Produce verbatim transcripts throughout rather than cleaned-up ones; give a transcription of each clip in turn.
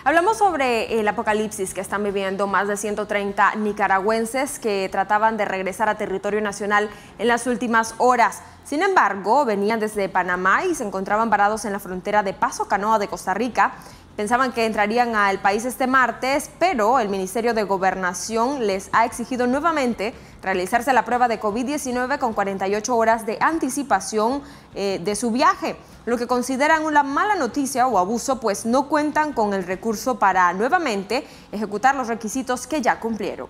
Hablamos sobre el apocalipsis que están viviendo más de ciento treinta nicaragüenses que trataban de regresar a territorio nacional en las últimas horas. Sin embargo, venían desde Panamá y se encontraban varados en la frontera de Paso Canoa de Costa Rica. Pensaban que entrarían al país este martes, pero el Ministerio de Gobernación les ha exigido nuevamente realizarse la prueba de COVID diecinueve con cuarenta y ocho horas de anticipación eh, de su viaje, lo que consideran una mala noticia o abuso, pues no cuentan con el recurso para nuevamente ejecutar los requisitos que ya cumplieron.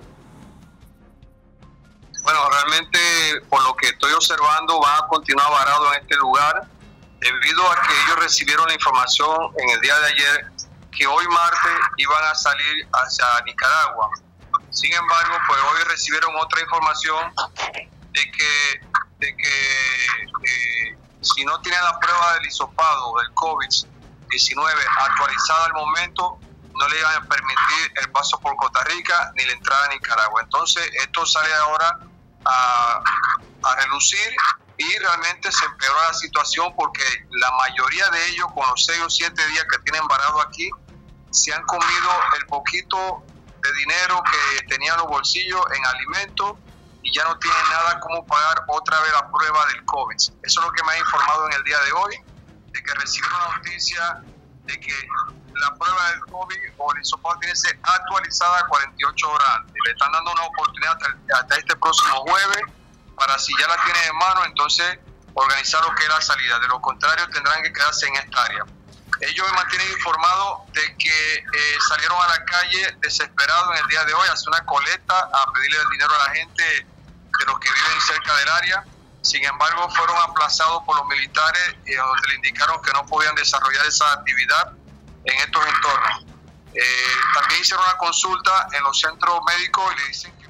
Bueno, realmente por lo que estoy observando van a continuar varados en este lugar debido a que ellos recibieron la información en el día de ayer que hoy martes iban a salir hacia Nicaragua. Sin embargo, pues hoy recibieron otra información de que, de que eh, si no tienen la prueba del hisopado del COVID diecinueve actualizada al momento, no le iban a permitir el paso por Costa Rica ni la entrada a Nicaragua. Entonces, esto sale ahora a, a relucir y realmente se empeoró la situación porque la mayoría de ellos, con los seis o siete días que tienen varado aquí, se han comido el poquito de dinero que tenían en los bolsillos en alimentos y ya no tienen nada como pagar otra vez la prueba del COVID. Eso es lo que me ha informado en el día de hoy, de que recibieron una noticia de que la prueba del COVID o el hisopado tiene que ser actualizada cuarenta y ocho horas antes. Le están dando una oportunidad hasta, hasta este próximo jueves para, si ya la tienen en mano, entonces organizar lo que es la salida. De lo contrario, tendrán que quedarse en esta área. Ellos me mantienen informado de que eh, salieron a la calle desesperados en el día de hoy a hacer una colecta, a pedirle el dinero a la gente de los que viven cerca del área. Sin embargo, fueron aplazados por los militares, eh, donde le indicaron que no podían desarrollar esa actividad en estos entornos. Eh, también hicieron una consulta en los centros médicos y le dicen que